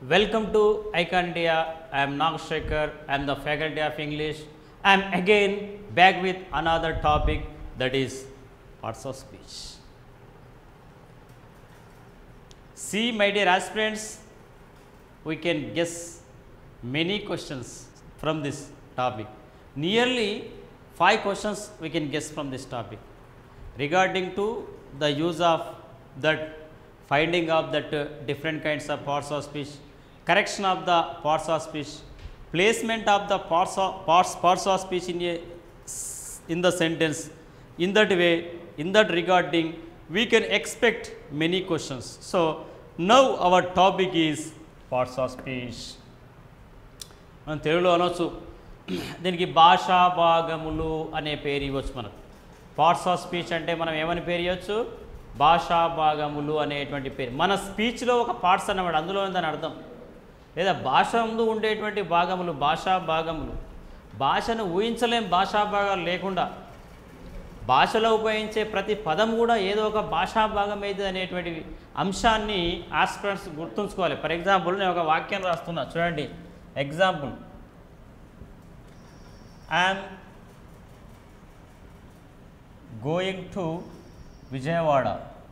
Welcome to Icon India. I am Nagshekhar. I am the faculty of English. I am again back with another topic, that is parts of speech. See, my dear aspirants, we can guess many questions from this topic. Nearly 5 questions we can guess from this topic regarding to the use of that, finding of that different kinds of parts of speech, correction of the parts of speech, placement of the parts of speech in the sentence. In that way, in that regarding, we can expect many questions. So now our topic is parts of speech. మనం తెలుగులో అనొచ్చు, దీనికి భాషా భాగములు అనే పేరు ఇవ్వచ్చు. మనకు పార్ట్స్ ఆఫ్ స్పీచ్ అంటే మనం ఏమని పేరు ఇవ్వచ్చు? భాషా భాగములు అనేటువంటి పేరు. మన స్పీచ్లో ఒక పార్ట్స్ అన్నమాట, అందులో దాని అర్థం. లేదా భాష ముందు ఉండేటువంటి భాగములు, భాషా భాగములు. భాషను ఊహించలేం భాషా భాగాలు లేకుండా. భాషలో ఉపయోగించే ప్రతి పదం కూడా ఏదో ఒక భాషా భాగం ఏది అనేటువంటి అంశాన్ని ఆస్పిరెంట్స్ గుర్తుంచుకోవాలి. ఫర్ ఎగ్జాంపుల్, నేను ఒక వాక్యం రాస్తున్నా, చూడండి. Example, I'm going to Vijayawada.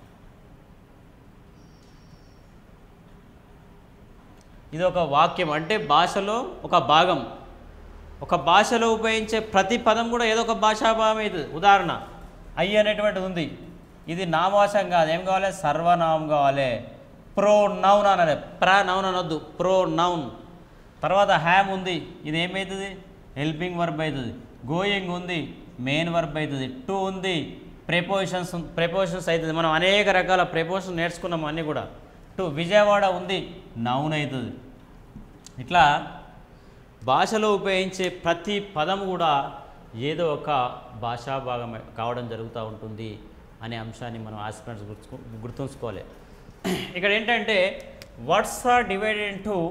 ఇది ఒక వాక్యం, అంటే భాషలో ఒక భాగం. ఒక భాషలో ఉపయోగించే ప్రతి పదం కూడా ఏదో ఒక భాషా భాగం అవుతుంది. ఉదాహరణ, ఐ అనేటువంటిది ఉంది, ఇది నామవాచకం కాదు, ఏం కావాలి? సర్వనామం కావాలి. ప్రో నౌన్ అనాలి, నౌన్ అనొద్దు, ప్రో నౌన్. తర్వాత హ్యామ్ ఉంది, ఇది ఏమవుతుంది? హెల్పింగ్ వర్బ్ అవుతుంది. గోయింగ్ ఉంది, మెయిన్ వర్బ్ అవుతుంది. టు ఉంది, ప్రెపోజిషన్స్ అవుతుంది. మనం అనేక రకాల ప్రెపోజిషన్స్ నేర్చుకున్నాము అన్నీ కూడా. టు విజయవాడ ఉంది, నౌన్ అవుతుంది. ఇట్లా భాషలో ఉపయోగించే ప్రతి పదం కూడా ఏదో ఒక భాషా భాగం కావడం జరుగుతూ ఉంటుంది అనే అంశాన్ని మనం ఆస్పిరెంట్స్ గుర్తుంచుకోవాలి. ఇక్కడ ఏంటంటే words are divided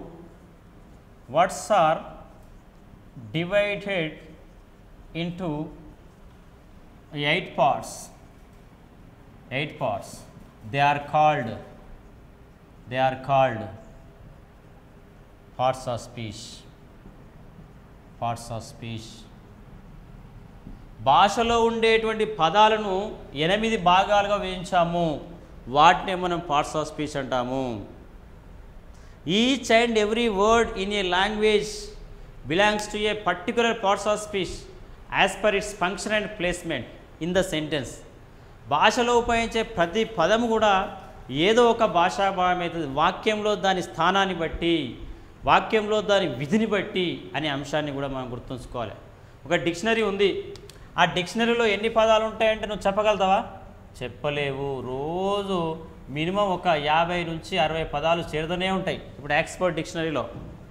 into 8 parts. 8 parts. They are called parts of speech. Parts of speech. భాషలో ఉండేటువంటి పదాలను 8 భాగాలుగా విభజించాము, వాటిని మనం పార్ట్స్ ఆఫ్ స్పీచ్ అంటాము. Each and every word in a language belongs to a particular parts of speech as per its function and placement in the sentence. భాషలో ఉపయోగించే ప్రతి పదము కూడా ఏదో ఒక భాషా భాగం అవుతుంది, వాక్యంలో దాని స్థానాన్ని బట్టి, వాక్యంలో దాని విధిని బట్టి అనే అంశాన్ని కూడా మనం గుర్తుంచుకోవాలి. ఒక డిక్షనరీ ఉంది, ఆ డిక్షనరీలో ఎన్ని పదాలు ఉంటాయంటే నువ్వు చెప్పగలుగుతావా? చెప్పలేవు. రోజు మినిమం ఒక 50 నుంచి 60 పదాలు చేరుతూనే ఉంటాయి. ఇప్పుడు ఎక్స్పర్ట్ డిక్షనరీలో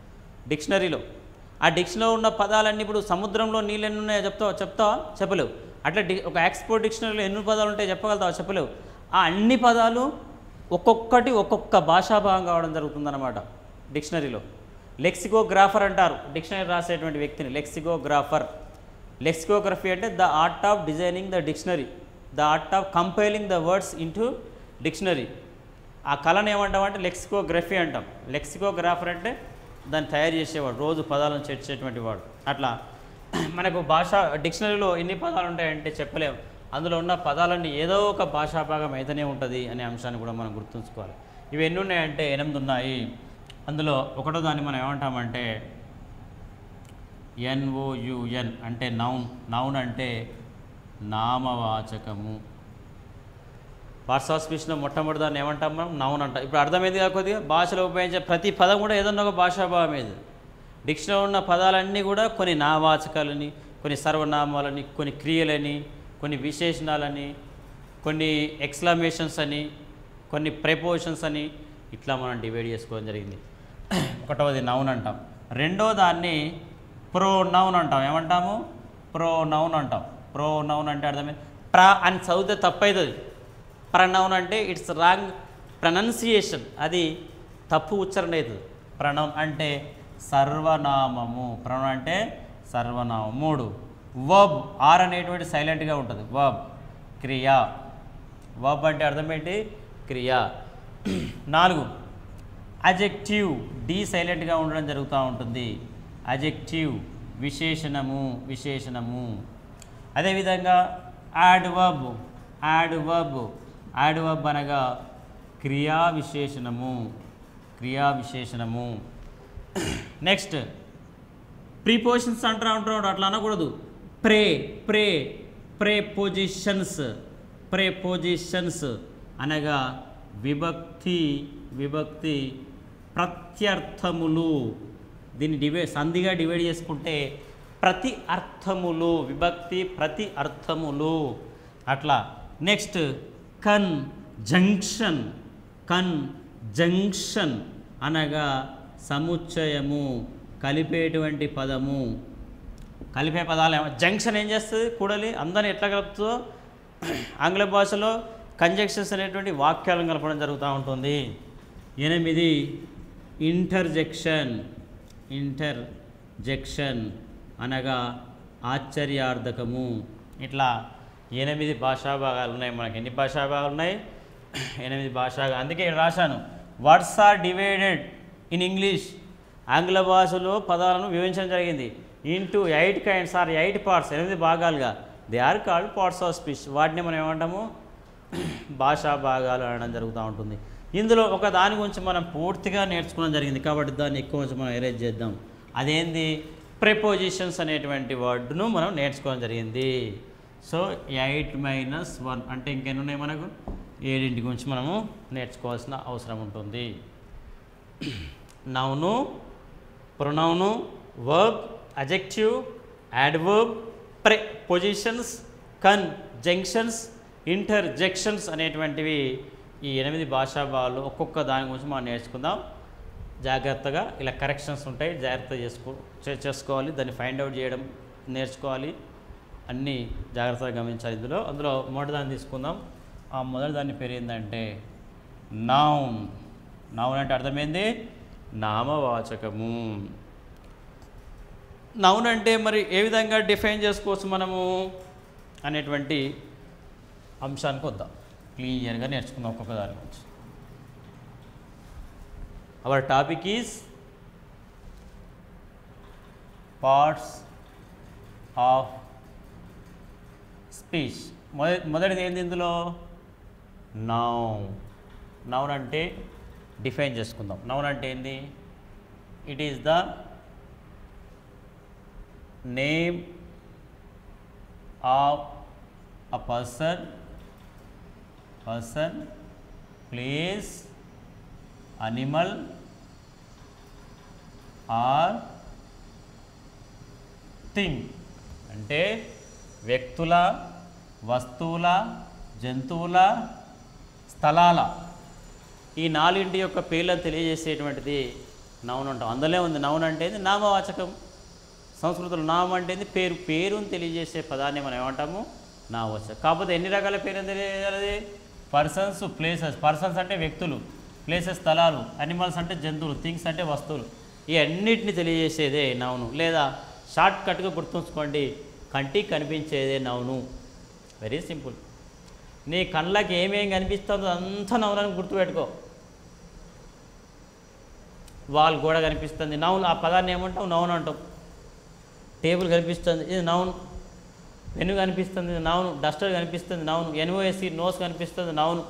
ఆ డిక్షనరీలో ఉన్న పదాలన్నీ, ఇప్పుడు సముద్రంలో నీళ్ళు ఎన్ని ఉన్నాయో చెప్తావా? చెప్పలేవు. అట్లా ఒక ఎక్స్పర్ట్ డిక్షనరీలో ఎన్ని పదాలు ఉంటాయో చెప్పగలుగుతావా? చెప్పలేవు. ఆ అన్ని పదాలు ఒక్కొక్కటి ఒక్కొక్క భాషా భాగం కావడం జరుగుతుందన్నమాట డిక్షనరీలో. లెక్సికోగ్రాఫర్ అంటారు డిక్షనరీ రాసేటువంటి వ్యక్తిని, లెక్సికోగ్రాఫర్. లెక్సికోగ్రఫీ అంటే the art of designing the dictionary, the art of compiling the words into dictionary. ఆ కళను ఏమంటామంటే లెక్సికోగ్రఫీ అంటాం. లెక్సికోగ్రాఫర్ అంటే దాన్ని తయారు చేసేవాడు, రోజు పదాలను చేర్చేటువంటి వాడు. అట్లా మనకు డిక్షనరీలో ఎన్ని పదాలు ఉంటాయంటే చెప్పలేము. అందులో ఉన్న పదాలన్నీ ఏదో ఒక భాషా భాగం అయితేనే ఉంటుంది అనే అంశాన్ని కూడా మనం గుర్తుంచుకోవాలి. ఇవి ఎన్ని ఉన్నాయంటే 8 ఉన్నాయి. అందులో ఒకటో దాన్ని మనం ఏమంటామంటే NOUN అంటే నౌన్ అంటే నామవాచకము. పార్ట్స్ ఆఫ్ స్పీచ్లో మొట్టమొదటి దాన్ని ఏమంటాం మనం? నౌన్ అంటాం. ఇప్పుడు అర్థమైంది కాకపోతే భాషలో ఉపయోగించే ప్రతి పదం కూడా ఏదన్నా ఒక భాషా భాగం ఏది. డిక్షనరీలో ఉన్న పదాలన్నీ కూడా కొన్ని నామవాచకాలని, కొన్ని సర్వనామాలని, కొన్ని క్రియలని, కొన్ని విశేషణాలని, కొన్ని ఎక్స్క్లమేషన్స్ అని, కొన్ని ప్రెపోజిషన్స్ అని, ఇట్లా మనం డివైడ్ చేసుకోవడం జరిగింది. ఒకటవది నౌన్ అంటాం. రెండో దాన్ని ప్రొనౌన్ అంటాం. ఏమంటాము? ప్రొనౌన్ అంటాం. ప్రొనౌన్ అంటే అర్థమైంది, అని చదివితే తప్పవుతుంది. ప్రనౌన్ అంటే ఇట్స్ రాంగ్ ప్రొనౌన్సియేషన్, అది తప్పు ఉచ్చారణ అవుతుంది. ప్రనౌన్ అంటే సర్వనామము. ప్రనౌన్ అంటే సర్వనామం. 3 వర్బ్, ఆర్ అనేటువంటి సైలెంట్గా ఉంటుంది. వర్బ్ క్రియ. వర్బ్ అంటే అర్థం ఏంటి? క్రియ. 4 అజెక్టివ్ డి సైలెంట్గా ఉండడం జరుగుతూ ఉంటుంది. అజెక్టివ్ విశేషణము విశేషణము. అదేవిధంగా యాడ్వర్బ్ యాడ్వర్బ్ యాడ్వర్బ్ అనగా క్రియా విశేషణము క్రియా విశేషణము. నెక్స్ట్ ప్రీపోజిషన్స్ అంటారు, అట్లా అనకూడదు. ప్రే ప్రే ప్రేపోజిషన్స్ ప్రేపోజిషన్స్ అనగా విభక్తి విభక్తి ప్రత్యర్థములు. దీన్ని సంధిగా డివైడ్ చేసుకుంటే ప్రతి అర్థములు, విభక్తి ప్రతి అర్థములు అట్లా. నెక్స్ట్ కన్ జంక్షన్ కన్ జంక్షన్ అనగా సముచ్చయము, కలిపేటువంటి పదము. కలిపే పదాలు జంక్షన్ ఏం చేస్తుంది? కూడలి అందరిని ఎట్లా కలుపుతుందో ఆంగ్ల భాషలో కంజంక్షన్స్ అనేటువంటి వాక్యాలను కలపడం జరుగుతూ ఉంటుంది. 8 ఇంటర్జెక్షన్ ఇంటర్జెక్షన్ అనగా ఆశ్చర్యార్థకము. ఇట్లా 8 భాషా భాగాలు ఉన్నాయి. మనకి ఎన్ని భాషా భాగాలు ఉన్నాయి? 8 భాషా. అందుకే ఇక్కడ రాశాను words are divided in English. ఆంగ్ల భాషలో పదాలను వివరించడం జరిగింది. ఇంటూ 8 kinds ఆర్ 8 parts 8 భాగాలుగా. They are called parts of speech. వాటిని మనం ఏమంటాము? భాషా భాగాలు అనడం జరుగుతూ ఉంటుంది. ఇందులో ఒక దాని గురించి మనం పూర్తిగా నేర్చుకోవడం జరిగింది కాబట్టి దాన్ని ఎక్కువ మనం ఎరేజ్ చేద్దాం. అదేంది? ప్రిపోజిషన్స్ అనేటువంటి వర్డ్ను మనం నేర్చుకోవడం జరిగింది. సో 8 - 1 అంటే ఇంకెన్ని ఉన్నాయి మనకు? 7 గురించి మనము నేర్చుకోవాల్సిన అవసరం ఉంటుంది. Noun, pronoun, verb, adjective, adverb, prepositions, conjunctions, interjections అనేటువంటివి ఈ 8 భాషా భాగాలు. ఒక్కొక్క దాని గురించి మనం నేర్చుకుందాం. జాగ్రత్తగా ఇలా కరెక్షన్స్ ఉంటాయి, జాగ్రత్తగా చేసుకోవాలి. దాన్ని ఫైండ్ అవుట్ చేయడం నేర్చుకోవాలి. అన్నీ జాగ్రత్తగా గమనించాలి. అందులో మొదటి దాన్ని తీసుకుందాం. ఆ మొదటి దాని పేరు ఏంటంటే నౌన్. నౌన్ అంటే అర్థమైంది నామవాచకము. నౌన్ అంటే మరి ఏ విధంగా డిఫైన్ చేసుకోవచ్చు మనము అనేటువంటి అంశానికి వద్దాం. క్లియర్గా నేర్చుకుందాం ఒక్కొక్క దాని గురించి. Our topic is parts of speech. మొదటిది ఏంది ఇందులో? నౌన్. నౌన్ అంటే డిఫైన్ చేసుకుందాం. నౌన్ అంటే ఏంది? It is the name of a person, place, animal or thing. అంటే వ్యక్తుల, వస్తువుల, జంతువుల, స్థలాల ఈ 4 యొక్క పేర్లను తెలియజేసేటువంటిది నౌన్ అంటాం. అందులో ఉంది నౌన్ అంటే నామవాచకం. సంస్కృతంలో నామం అంటే పేరు. పేరుని తెలియజేసే పదాన్ని మనం ఏమంటాము? నామవాచకం. కాకపోతే ఎన్ని రకాల పేరుని తెలియజేయాలి? Persons, places. పర్సన్స్ అంటే వ్యక్తులు, ప్లేసెస్ స్థలాలు, అనిమల్స్ అంటే జంతువులు, థింగ్స్ అంటే వస్తువులు. ఈ అన్నిటిని తెలియజేసేదే నౌను. లేదా షార్ట్ కట్గా గుర్తుంచుకోండి, కంటికి కనిపించేదే నౌను. Very simple. నీ కళ్ళకి ఏమేం కనిపిస్తుందో అంతా నౌనని గుర్తుపెట్టుకో. వాల్ గోడ కనిపిస్తుంది, నౌన్. ఆ పదాన్ని ఏమంటాం? నౌన్ అంటాం. టేబుల్ కనిపిస్తుంది, ఇది నౌన్. పెన్ను కనిపిస్తుంది, నౌన్. డస్టర్ కనిపిస్తుంది, నౌన్. NOS నోస్ కనిపిస్తుంది, నౌన్.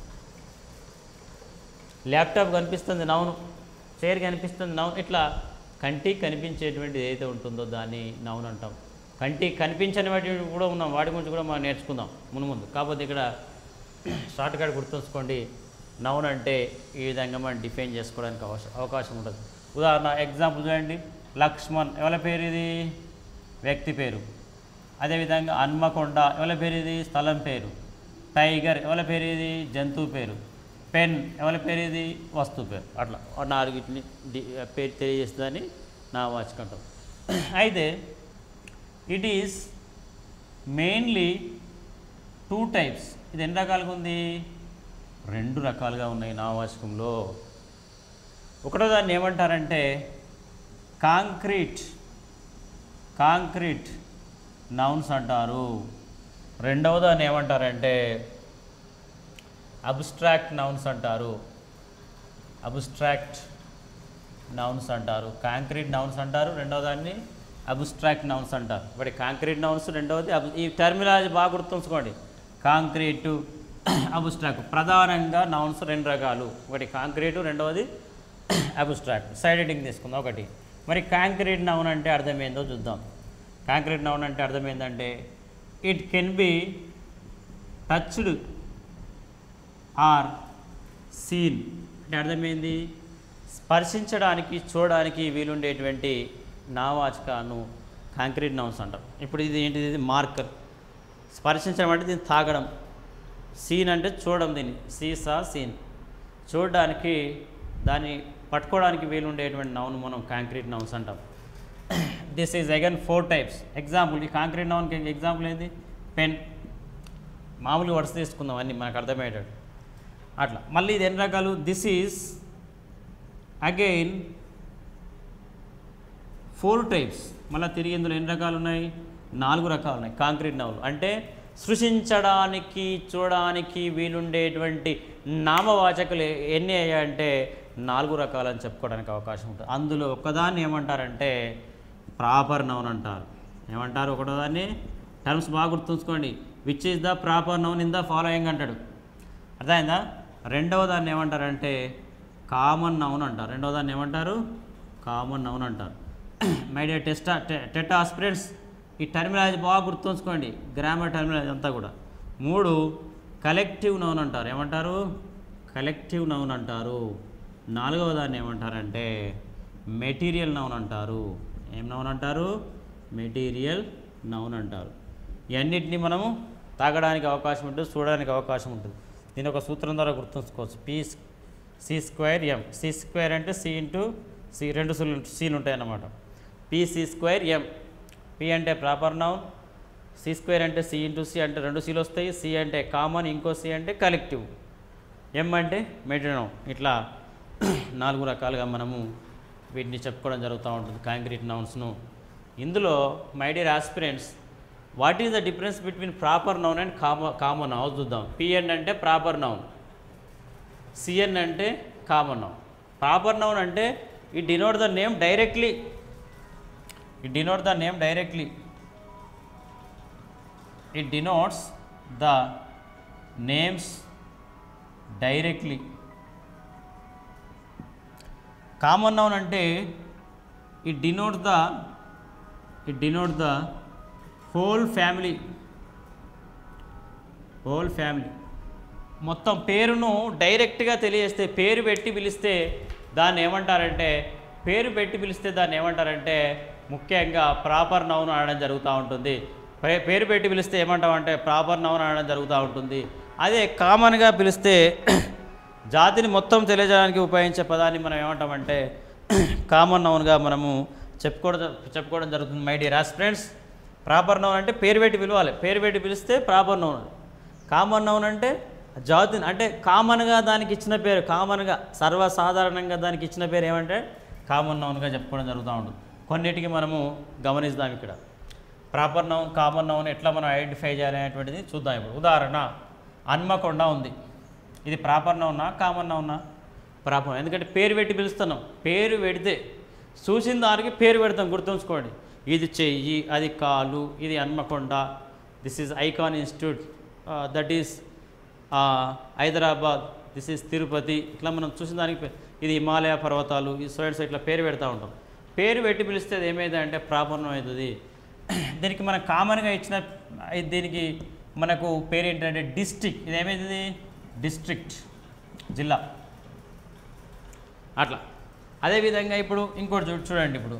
ల్యాప్టాప్ కనిపిస్తుంది, నౌన్. చైర్ కనిపిస్తుంది, నౌన్. ఇట్లా కంటికి కనిపించేటువంటిది ఏదైతే ఉంటుందో దాన్ని నౌన్ అంటాం. కంటికి కనిపించని వాటి కూడా ఉన్నాం, వాటి గురించి కూడా మనం నేర్చుకుందాం ముందు. కాకపోతే ఇక్కడ షార్ట్ కట్ గుర్తుంచుకోండి, నౌన్ అంటే ఈ విధంగా మనం డిఫైన్ చేసుకోవడానికి అవకాశం ఉంటుంది. ఉదాహరణ ఎగ్జాంపుల్ చూడండి. లక్ష్మణ్ ఎవరి పేరు? ఇది వ్యక్తి పేరు. అదేవిధంగా హన్మకొండ ఎవరి పేరు? ఇది స్థలం పేరు. టైగర్ ఎవరి పేరు? ఇది జంతువు పేరు. పెన్ ఎవరి పేరు? ఇది వస్తువు పేరు. అట్లా 4 పేరు తెలియజేస్తుందని నామవాచకం అంటాం. అయితే ఇట్ ఈస్ మెయిన్లీ 2 types. ఇది ఎన్ని రకాలుగా ఉంది? 2 రకాలుగా ఉన్నాయి నామవాచకంలో. ఒకటో దాన్ని ఏమంటారంటే కాంక్రీట్ నౌన్స్ అంటారు. రెండవ దాన్ని ఏమంటారంటే అబ్స్ట్రాక్ట్ నౌన్స్ అంటారు. అబ్స్ట్రాక్ట్ నౌన్స్ అంటారు, కాంక్రీట్ నౌన్స్ అంటారు, రెండవ దాన్ని అబ్స్ట్రాక్ట్ నౌన్స్ అంటారు. ఒకటి కాంక్రీట్ నౌన్స్, రెండవది ఈ టర్మినాలజీ బాగా గుర్తుంచుకోండి. Concrete, abstract. ప్రధానంగా నౌన్స్ రెండు రకాలు, ఒకటి కాంక్రీటు, రెండవది అబ్స్ట్రాక్ట్. సైడ్ హెడ్డింగ్ తీసుకుందాం ఒకటి. మరి కాంక్రీట్ నౌన్ అంటే అర్థమైందో చూద్దాం. కాంక్రీట్ నౌన్ అంటే అర్థమైందంటే it can be touched or seen. అంటే అర్థమైంది స్పర్శించడానికి, చూడడానికి వీలుండేటువంటి నామవాచకాలను కాంక్రీట్ నౌన్స్ అంటారు. ఇప్పుడు ఇది ఏంటిది? ఇది మార్కర్. స్పర్శించడం అంటే దీన్ని తాగడం. సీన్ అంటే చూడడం, దీన్ని సీసా సీన్. చూడడానికి, దాన్ని పట్టుకోవడానికి వీలుండేటువంటి నౌన్ మనం కాంక్రీట్ నౌన్స్ అంటాం. This is again 4 types. Example, ఈ కాంక్రీట్ నౌన్కి ఎగ్జాంపుల్ ఏంది? పెన్. మామూలుగా వరుస తీసుకుందాం అన్నీ మనకు అర్థమయ్యేటట్టు. అట్లా మళ్ళీ ఇది ఎన్ని రకాలు? This is again 4 types. మళ్ళీ తిరిగి ఇందులో ఎన్ని రకాలు ఉన్నాయి? 4 రకాలు ఉన్నాయి కాంక్రీట్ నౌన్లు. అంటే సృష్టించడానికి, చూడడానికి వీలుండేటువంటి నామవాచకులు ఎన్ని అయ్యాయంటే 4 రకాలని చెప్పుకోవడానికి అవకాశం ఉంటుంది. అందులో ఒకదాన్ని ఏమంటారంటే ప్రాపర్ నౌన్ అంటారు. ఏమంటారు? ఒకటో దాన్ని టర్మ్స్ బాగా గుర్తుంచుకోండి. Which is the proper noun in the following అంటాడు. అర్థమైందా? రెండవ దాన్ని ఏమంటారంటే కామన్ నౌన్ అంటారు. రెండవ దాన్ని ఏమంటారు? కామన్ నౌన్ అంటారు. మై డియర్ టెట్ ఆస్పిరెంట్స్, ఈ టర్మినాలజీ బాగా గుర్తుంచుకోండి. గ్రామర్ టర్మినాలజీ అంతా కూడా. 3 కలెక్టివ్ నౌన్ అంటారు. ఏమంటారు? కలెక్టివ్ నౌన్ అంటారు. 4వ దాన్ని ఏమంటారంటే మెటీరియల్ నౌన్ అంటారు. ఏం నౌన్ అంటారు? మెటీరియల్ నౌన్ అంటారు. ఇవన్నిటిని మనము తాగడానికి అవకాశం ఉంటుంది, చూడడానికి అవకాశం ఉంటుంది. దీని ఒక సూత్రం ద్వారా గుర్తుంచుకోవచ్చు. C square M. C square అంటే సి ఇంటూ సి, 2 సీలు ఉంటాయి అన్నమాట. PC square M. పి అంటే ప్రాపర్ నౌన్, సి స్క్వేర్ అంటే సి ఇంటూ సి అంటే 2 సీలు వస్తాయి. సి అంటే కామన్, ఇంకో సి అంటే కలెక్టివ్, ఎం అంటే మెటీరియల్ నౌన్. ఇట్లా 4 రకాలుగా మనము వీటిని చెప్పుకోవడం జరుగుతూ ఉంటుంది కాంక్రీట్ నౌన్స్ను. ఇందులో my dear aspirants, what is the difference between proper noun and common noun చూద్దాం. పిఎన్ అంటే ప్రాపర్ నౌన్, సిఎన్ అంటే కామన్ నౌన్. ప్రాపర్ నౌన్ అంటే it denote the name directly. It denotes the name directly. It denotes the names directly. Common noun ante it denotes the whole family. Whole family. మొత్తం పేరును డైరెక్ట్గా తెలియజేస్తే, పేరు పెట్టి పిలిస్తే దాన్ని ఏమంటారంటే ముఖ్యంగా ప్రాపర్ నౌన్ అనడం జరుగుతూ ఉంటుంది. పేరు పెట్టి పిలిస్తే ఏమంటామంటే ప్రాపర్ నౌన్ అనడం జరుగుతూ ఉంటుంది. అదే కామన్గా పిలిస్తే జాతిని మొత్తం తెలియజేయడానికి ఉపయోగించే పదాన్ని మనం ఏమంటామంటే కామన్ నౌన్గా మనము చెప్పుకోవడం జరుగుతుంది. My dear aspirants, proper noun అంటే పేరు పెట్టి పిలవాలి, పేరు పెట్టి పిలిస్తే ప్రాపర్ నౌన్. కామన్ నౌన్ అంటే జాతిని, అంటే కామన్గా దానికి ఇచ్చిన పేరు, కామన్గా సర్వసాధారణంగా దానికి ఇచ్చిన పేరు ఏమంటే కామన్ నౌన్గా చెప్పుకోవడం జరుగుతూ ఉంటుంది. కొన్నిటికి మనము గమనిద్దాం. ఇక్కడ ప్రాపర్ నౌన్, కామన్ నౌన్ ఎట్లా మనం ఐడెంటిఫై చేయాలనేటువంటిది చూద్దాం. ఇప్పుడు ఉదాహరణ, హన్మకొండ ఉంది. ఇది ప్రాపర్ నౌనా కామన్ నౌనా? ప్రాపర్. ఎందుకంటే పేరు పెట్టి పిలుస్తున్నాం. పేరు పెడితే చూసిన దానికి పేరు పెడతాం, గుర్తుంచుకోండి. ఇది చెయ్యి, అది కాలు, ఇది Hanmakonda, this is Icon Institute, that is Hyderabad, this is Tirupati. ఇట్లా మనం చూసిన దానికి ఇది హిమాలయ పర్వతాలు, ఈ సైడ్స్ ఇట్లా పేరు పెడతా ఉంటాం. పేరు పెట్టి పిలిస్తే అది ఏమైందంటే ప్రాపర్ నౌన్ అవుతుంది. దీనికి మనం కామన్గా ఇచ్చిన దీనికి మనకు పేరు ఏంటంటే డిస్ట్రిక్ట్. ఇది ఏమైతుంది? డిస్ట్రిక్ట్, జిల్లా. అట్లా అదేవిధంగా ఇప్పుడు ఇంకోటి చూడండి. ఇప్పుడు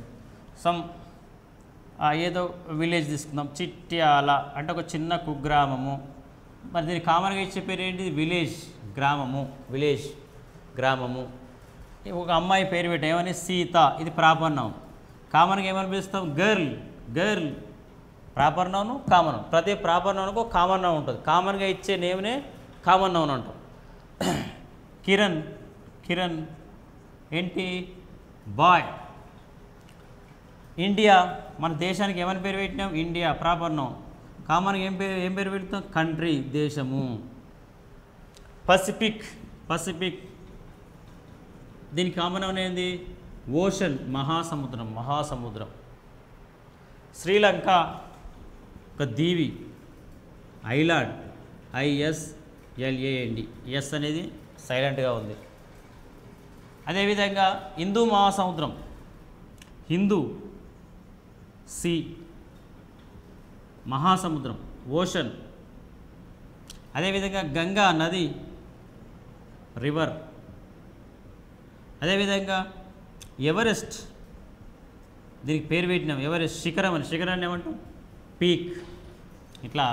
ఏదో విలేజ్ తీసుకుందాం, చిట్యాల అంటే ఒక చిన్న కుగ్రామము. మరి దీనికి కామన్గా ఇచ్చే పేరు ఏంటి? విలేజ్, గ్రామము. విలేజ్, గ్రామము. ఒక అమ్మాయి పేరు పెట్టి ఏమని? సీత. ఇది ప్రాపర్ నౌన్. కామన్గా ఏమని పిలుస్తాం? Girl. Girl proper noun, common noun. ప్రతి ప్రాపర్ నౌన్కు కామన్ నౌన్ ఉంటుంది. కామన్గా ఇచ్చే నేమ్నే కామన్ నౌన్ అంటాం. కిరణ్. కిరణ్ ఏంటి? బాయ్. ఇండియా, మన దేశానికి ఏమని పేరు పెట్టినాం? India proper noun. కామన్గా ఏం పేరు పెడతాం? కంట్రీ, దేశము. పసిఫిక్. పసిఫిక్ దీనికి కామన్ అనేది ఓషన్, మహాసముద్రం, మహాసముద్రం. శ్రీలంక ఒక దీవి, ఐలాండ్, ISLAND, ఎస్ అనేది సైలెంట్గా ఉంది. అదేవిధంగా హిందూ మహాసముద్రం, హిందూ, సీ, మహాసముద్రం, ఓషన్. అదేవిధంగా గంగా నది, రివర్. అదేవిధంగా ఎవరెస్ట్, దీనికి పేరు పెట్టినాం ఎవరెస్ట్, శిఖరం అని. శిఖరాన్ని ఏమంటాం? పీక్. ఇట్లా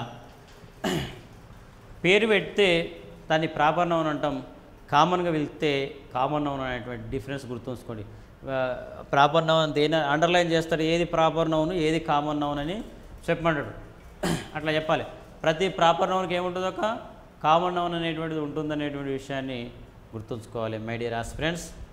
పేరు పెడితే దాన్ని ప్రాపర్ నౌన్ అంటాం. కామన్గా వెళ్తే కామన్ నౌన్ అనేటువంటి డిఫరెన్స్ గుర్తుంచుకోండి. ప్రాపర్ నౌన్ దేని అండర్లైన్ చేస్తారు, ఏది ప్రాపర్ నౌన్ ఏది కామన్ నౌన్ అని చెప్పమంటాడు. అట్లా చెప్పాలి. ప్రతి ప్రాపర్ నౌన్కి ఏముంటుందో ఒక కామన్ నౌన్ అనేటువంటిది ఉంటుందనేటువంటి విషయాన్ని గుర్తుంచుకోవాలి మై డియర్ ఆస్పిరెంట్స్.